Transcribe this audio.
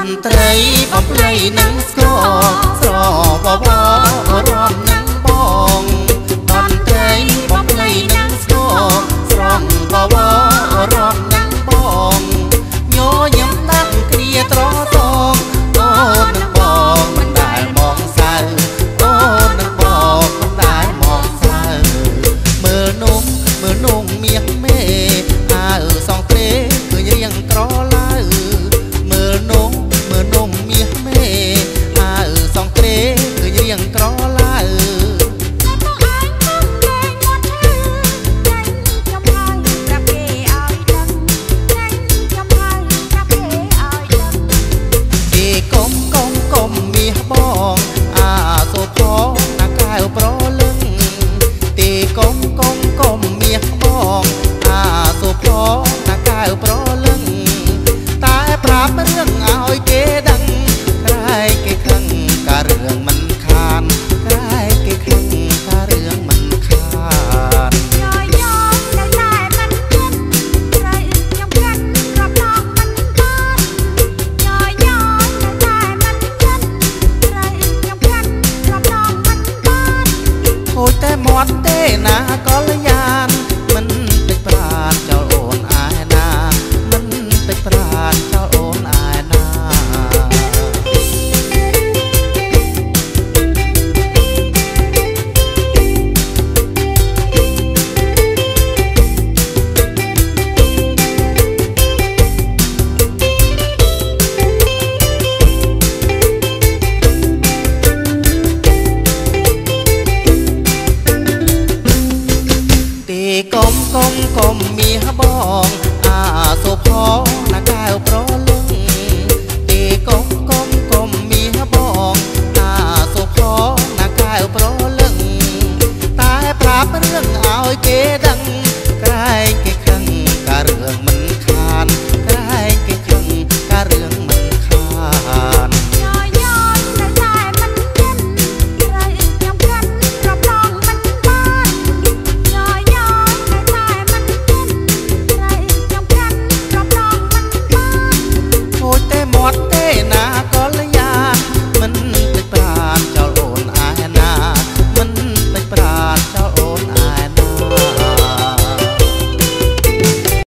ត្រីបំភ្លៃនឹងស្គរស្របបរំនឹងបងតន្ត្រីបំភ្លៃនឹងស្គរស្រងបបរំនឹងបងញញឹមដាក់គ្នាត្រតងអូននឹងបងមិនដែលមងសៅអូននឹងបងមិនដែលមងសៅមើលនំមាសមេអើសងព្រេឃើញរៀងក្រឡៅមើលនំមាសមេអើសងព្រេឃើញរៀងក្រឡៅមាសបងអាសូផងណាកែវប្រលឹងទីកុំមាសបងអាសូផងណាកែវប្រលឹងតែប្រាប់រឿងឲ្យគេដឹងក្រែងគេខឹងការរឿងមិនខានក្រែងគេខឹងការរឿងមិនខានហូចតែមាត់ទេណា